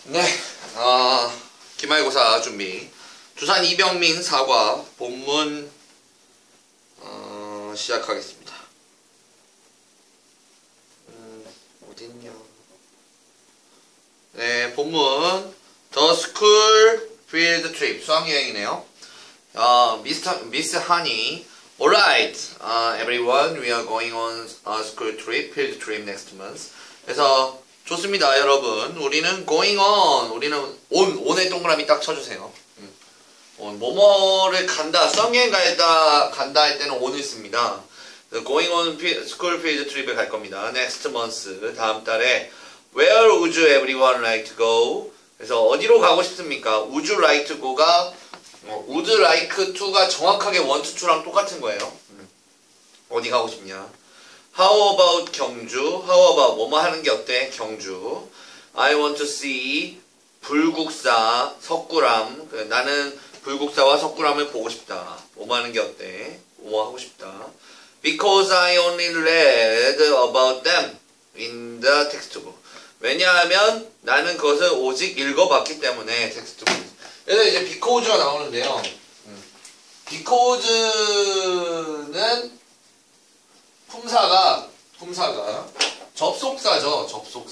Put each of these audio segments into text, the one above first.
네, 기말고사 준비. 두산 이병민 사과 본문 시작하겠습니다. 어딨냐? 네, 본문 The School Field Trip 수학여행이네요. Miss Honey, alright, everyone, we are going on a school trip, field trip next month. 그래서 좋습니다, 여러분. 우리는 going on, 우리는 on에 동그라미 딱 쳐주세요. 뭐뭐를 간다, 썸여행 간다 할 때는 on을 씁니다. going on school field trip에 갈 겁니다. next month, 다음 달에. Where would everyone like to go? 그래서 어디로 가고 싶습니까? Would you like to go가 would like to가 정확하게 want to랑 똑같은 거예요. 어디 가고 싶냐? How about 경주? How about 뭐뭐 하는 게 어때? 경주. I want to see 불국사, 석굴암. 나는 불국사와 석굴암을 보고 싶다. 뭐뭐 하는 게 어때? 뭐뭐 하고 싶다. Because I only read about them in the textbook. 왜냐하면 나는 그것을 오직 읽어봤기 때문에 텍스트북. 그래서 이제 because가 나오는데요. because는 품사가 접속사죠.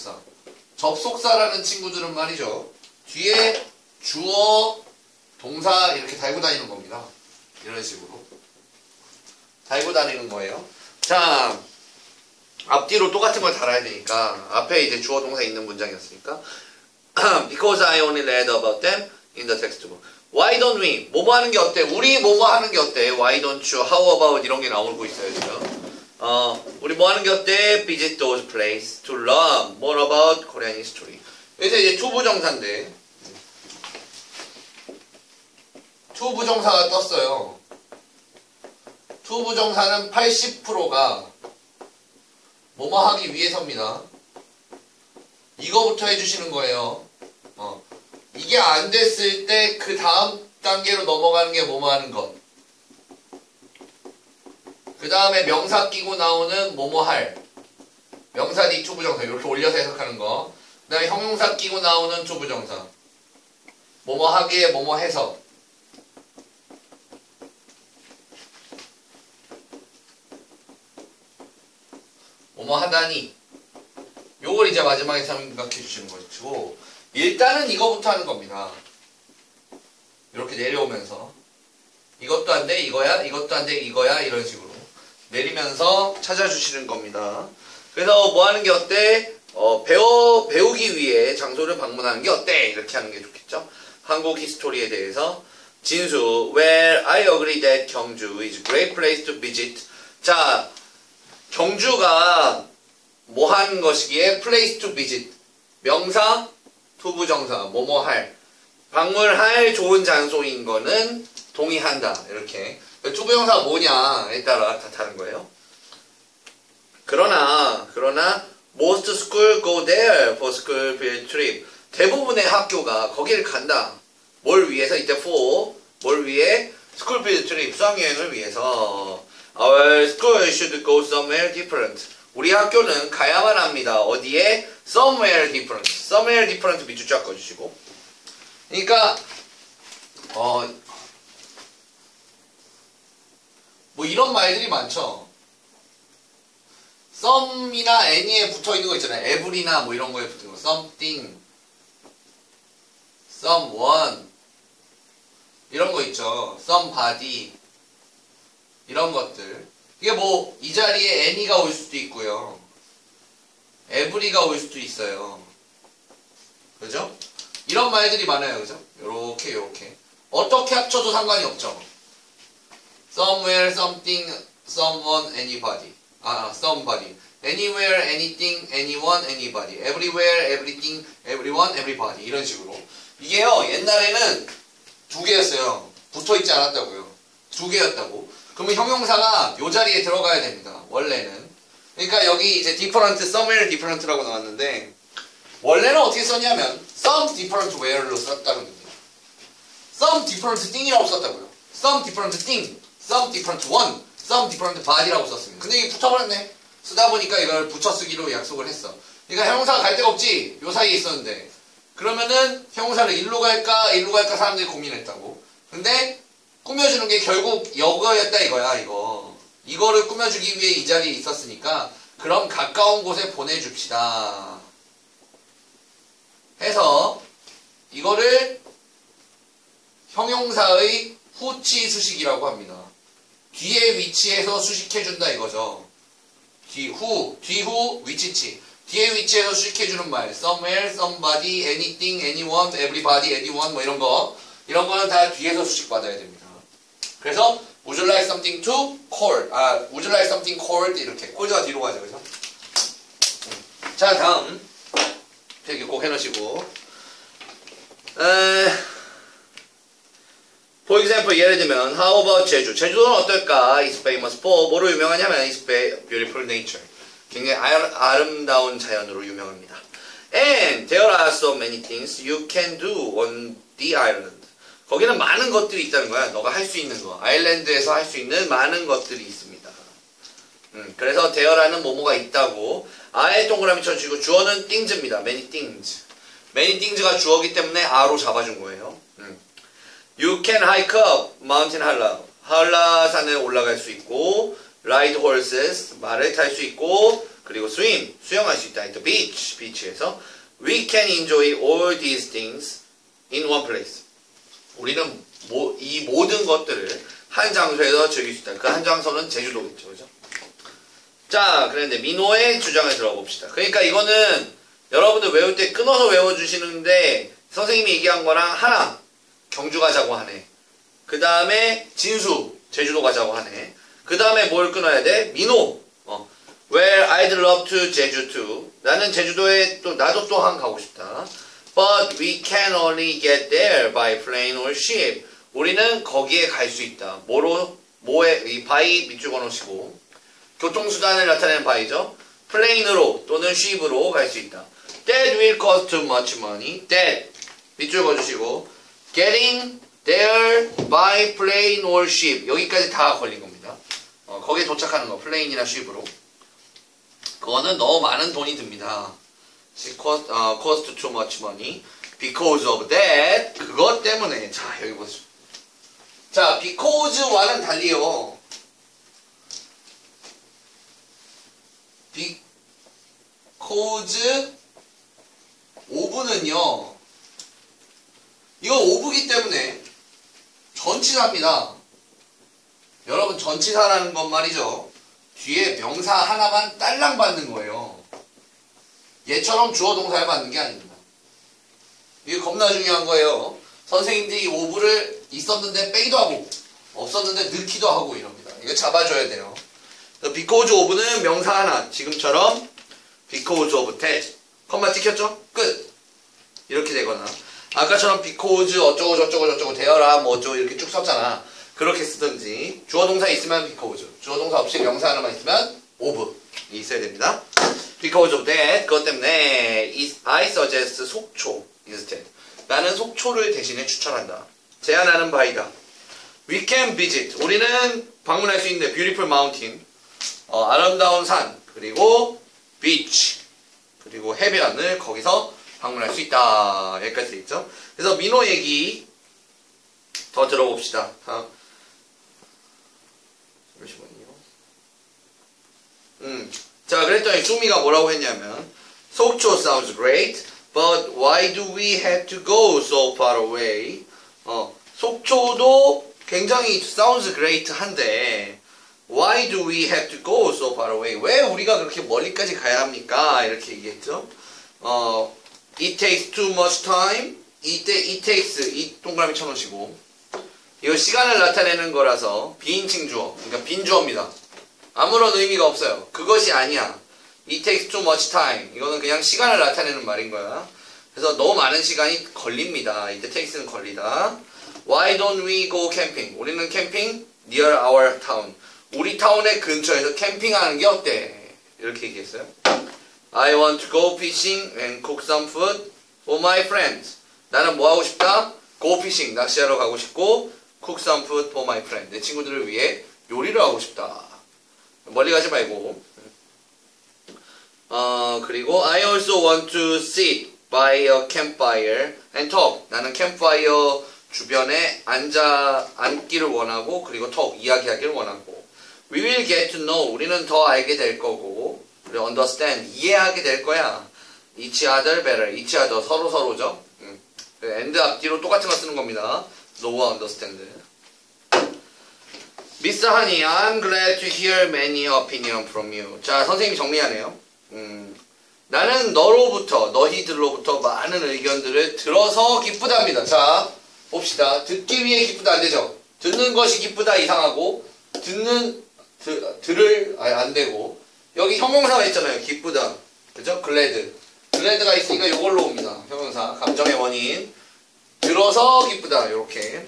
접속사라는 친구들은 말이죠. 뒤에 주어, 동사 이렇게 달고 다니는 겁니다. 이런 식으로 달고 다니는 거예요. 자, 앞뒤로 똑같은 걸 달아야 되니까 앞에 이제 주어, 동사 있는 문장이었으니까 Because I only read about them in the textbook. Why don't we? 뭐뭐 하는 게 어때? 우리 뭐뭐 하는 게 어때? Why don't you? How about? 이런 게 나오고 있어요 지금. 우리 뭐 하는 게 어때? Visit those places to learn more about Korean history. 그래서 이제 투부정사인데 투부정사가 떴어요. 투부정사는 80%가 뭐뭐 하기 위해서입니다. 이거부터 해주시는 거예요. 이게 안 됐을 때 그 다음 단계로 넘어가는 게 뭐뭐 하는 것. 그 다음에 명사 끼고 나오는 뭐뭐 할. 명사 뒤 투부정사 이렇게 올려서 해석하는 거. 그 다음에 형용사 끼고 나오는 투부정사. 뭐뭐 하기에 뭐뭐 해서. 뭐뭐 하다니. 요걸 이제 마지막에 생각해 주시는 것이고, 일단은 이거부터 하는 겁니다. 이렇게 내려오면서 이것도 안 돼, 이거야, 이것도 안 돼, 이거야, 이런 식으로 내리면서 찾아주시는 겁니다. 그래서 뭐 하는 게 어때? 배우기 위해 장소를 방문하는 게 어때? 이렇게 하는 게 좋겠죠? 한국 히스토리에 대해서. 진수, Well, I agree that 경주 is a great place to visit. 자, 경주가 뭐 하는 것이기에 place to visit. 명사, 투부정사, 뭐뭐 할. 방문할 좋은 장소인 거는 동의한다. 이렇게. 투부정사가 뭐냐에 따라 다 다른 거예요. 그러나 most school go there for school field trip. 대부분의 학교가 거기를 간다. 뭘 위해서? 이때 for 뭘 위해? school field trip 수학여행을 위해서. Our school should go somewhere different. 우리 학교는 가야만 합니다. 어디에? somewhere different. somewhere different 밑줄 쫙 꺼주시고. 그러니까 뭐 이런 말들이 많죠. some이나 any에 붙어있는 거 있잖아요. every나 뭐 이런 거에 붙은 거. something, someone 이런 거 있죠. somebody 이런 것들. 이게 뭐 이 자리에 any가 올 수도 있고요. every가 올 수도 있어요. 그죠? 이런 말들이 많아요. 그죠? 요렇게 어떻게 합쳐도 상관이 없죠. somewhere, something, someone, anybody. somebody. anywhere, anything, anyone, anybody. everywhere, everything, everyone, everybody. 이런 식으로. 이게요, 옛날에는 두 개였어요. 붙어있지 않았다고요. 두 개였다고. 그러면 형용사가 요 자리에 들어가야 됩니다. 원래는. 그러니까 여기 이제 different, somewhere different라고 나왔는데, 원래는 어떻게 썼냐면, some different where로 썼다는 겁니다. some different thing이라고 썼다고요. some different thing, some different one, some different body라고 썼습니다. 근데 이게 붙어버렸네. 쓰다 보니까 이걸 붙여 쓰기로 약속을 했어. 그러니까 형용사가 갈 데가 없지. 요 사이에 있었는데. 그러면은 형용사를 일로 갈까 사람들이 고민했다고. 근데 꾸며주는 게 결국 이거였다 이거야. 이거를 꾸며주기 위해 이 자리에 있었으니까 그럼 가까운 곳에 보내줍시다 해서 이거를 형용사의 후치 수식이라고 합니다. 뒤에 위치해서 수식해준다 이거죠. 뒤후 위치치. 뒤에 위치해서 수식해주는 말. somewhere, somebody, anything, anyone, everybody, anyone 뭐 이런 거는 다 뒤에서 수식받아야 됩니다. 그래서 would you like something to cold? would you like something cold? 이렇게 cold가 뒤로 가죠, 그죠? 자, 다음 되게 꼭 해놓으시고 for example, 예를 들면 how about 제주? 제주도는 어떨까? is famous for 뭐로 유명하냐면 is beautiful nature. 굉장히 아름다운 자연으로 유명합니다. And there are so many things you can do on the island. 거기는 많은 것들이 있다는 거야. 너가 할 수 있는 거. 아일랜드에서 할 수 있는 많은 것들이 있습니다. 그래서 there라는 뭐뭐가 있다고. 아에 동그라미 쳐주시고 주어는 things입니다. many things. many things가 주어기 때문에 a로 잡아준 거예요. You can hike up Mountain Hala. 한라산에 올라갈 수 있고 ride horses, 말을 탈 수 있고 그리고 swim, 수영할 수 있다. the beach, 비치에서 we can enjoy all these things in one place. 우리는 이 모든 것들을 한 장소에서 즐길 수 있다. 그 한 장소는 제주도겠죠. 그죠? 자, 그런데 민호의 주장을 들어봅시다. 그러니까 이거는 여러분들 외울 때 끊어서 외워주시는데 선생님이 얘기한 거랑 하나 경주 가자고 하네. 그 다음에 진수 제주도 가자고 하네. 그 다음에 뭘 끊어야 돼? 민호 Where I'd love to 제주 too. 나는 제주도에 나도 또한 가고 싶다. But we can only get there by plane or ship. 우리는 거기에 갈 수 있다. 이 by 밑줄 그어놓으시고 교통수단을 나타내는 by죠. plane으로 또는 ship으로 갈 수 있다. That will cost too much money. That 밑줄 그어주시고 getting there by plane or ship. 여기까지 다 걸린 겁니다. 거기에 도착하는 거 plane이나 ship으로. 그거는 너무 많은 돈이 듭니다. cost too much money. Because of that. 그것 때문에. 자, 여기 보시죠. 자, because와는 달리요. because of는요. 이거 of기 때문에 전치사입니다. 여러분 전치사라는 건 말이죠. 뒤에 명사 하나만 딸랑 받는 거예요. 얘처럼 주어 동사를 받는 게 아닙니다. 이게 겁나 중요한 거예요. 선생님들이 of를 있었는데 빼기도 하고 없었는데 넣기도 하고 이럽니다. 이거 잡아줘야 돼요. because of는 명사 하나 지금처럼 because of that 컴마 찍혔죠? 끝. 이렇게 되거나 아까처럼 because 어쩌고 저쩌고 되어라 뭐 어쩌고 이렇게 쭉 썼잖아. 그렇게 쓰든지 주어 동사 있으면 because 주어 동사 없이 명사 하나만 있으면 of 있어야 됩니다. Because of that 그것 때문에 I suggest 속초 instead. 나는 속초를 대신에 추천한다. 제안하는 바이다. We can visit. 우리는 방문할 수 있는 beautiful mountain. 아름다운 산 그리고 beach 그리고 해변을 거기서 방문할 수 있다. 여기까지 있죠. 그래서 민호 얘기 더 들어봅시다. 잠시만요. 자, 그랬더니 수미가 뭐라고 했냐면 속초 sounds great, but why do we have to go so far away? 속초도 굉장히 sounds great 한데 why do we have to go so far away? 왜 우리가 그렇게 멀리까지 가야 합니까? 이렇게 얘기했죠. It takes too much time. it takes 이 동그라미 쳐놓으시고 이거 시간을 나타내는 거라서 비인칭 주어, 그러니까 빈주어입니다. 아무런 의미가 없어요. 그것이 아니야. It takes too much time. 이거는 그냥 시간을 나타내는 말인 거야. 그래서 너무 많은 시간이 걸립니다. it takes는 걸리다. Why don't we go camping? 우리는 캠핑 near our town. 우리 타운의 근처에서 캠핑하는 게 어때? 이렇게 얘기했어요. I want to go fishing and cook some food for my friends. 나는 뭐 하고 싶다? Go fishing. 낚시하러 가고 싶고 cook some food for my friends. 내 친구들을 위해 요리를 하고 싶다. 멀리 가지 말고. 그리고 I also want to sit by a campfire and talk. 나는 캠프파이어 주변에 앉기를 원하고 그리고 talk, 이야기하기를 원하고. We will get to know. 우리는 더 알게 될 거고. 그리고 understand, 이해하게 될 거야. each other better. each other, 서로죠. and 앞뒤로 똑같은 거 쓰는 겁니다. know와 understand. Miss Honey, I'm glad to hear many opinion from you. 자, 선생님이 정리하네요. 나는 너희들로부터 많은 의견들을 들어서 기쁘답니다. 자, 봅시다. 듣기 위해 기쁘다 안 되죠? 듣는 것이 기쁘다 이상하고, 안 되고, 여기 형용사가 있잖아요. 기쁘다. 그죠? glad. glad가 있으니까 이걸로 옵니다. 형용사. 감정의 원인. 들어서 기쁘다. 요렇게.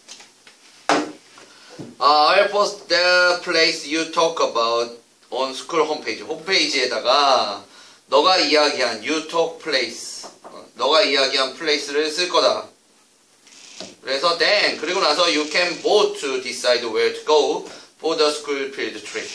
I'll post the place you talk about on school homepage. 홈페이지에다가 너가 이야기한 you talk place, 너가 이야기한 place를 쓸 거다. 그래서 then 그리고 나서 you can vote to decide where to go for the school field trip.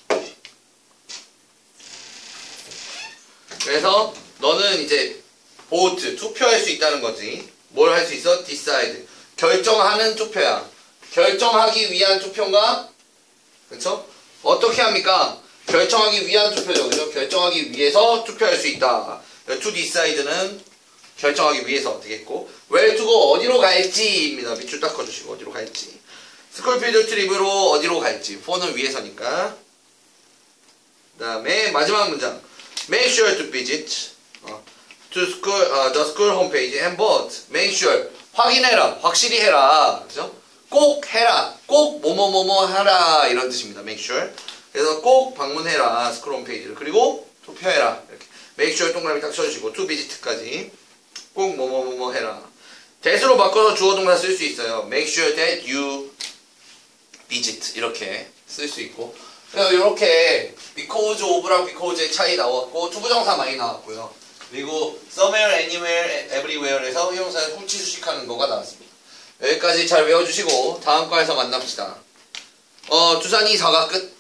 그래서 너는 이제 vote, 투표할 수 있다는 거지. 뭘 할 수 있어? decide, 결정하는 투표야. 결정하기 위한 투표인가? 그쵸? 어떻게 합니까? 결정하기 위한 투표죠. 그죠? 결정하기 위해서 투표할 수 있다. to decide는 결정하기 위해서 되겠고, where to go, 어디로 갈지입니다. 밑줄 닦아주시고, 어디로 갈지. 스쿨필드 트립으로 어디로 갈지. for는 위해서니까. 그 다음에 마지막 문장. Make sure to visit to school, the school homepage and vote. Make sure. 확인해라. 확실히 해라. 그죠? 꼭 해라. 꼭 뭐뭐뭐뭐 하라. 이런 뜻입니다. make sure. 그래서 꼭 방문해라. 스쿨 홈페이지를. 그리고 투표해라. 이렇게. make sure 동그라미 딱 쳐주시고 to visit까지. 꼭 뭐뭐뭐뭐 해라. that으로 바꿔서 주어 동사 쓸 수 있어요. make sure that you visit. 이렇게 쓸 수 있고. 그래서 이렇게 because of랑 because의 차이 나왔고 투부정사 많이 나왔고요. 그리고 somewhere, anywhere, everywhere에서 형용사의 후치수식하는 거가 나왔습니다. 여기까지 잘 외워주시고 다음 과에서 만납시다. 주산이 4가 끝.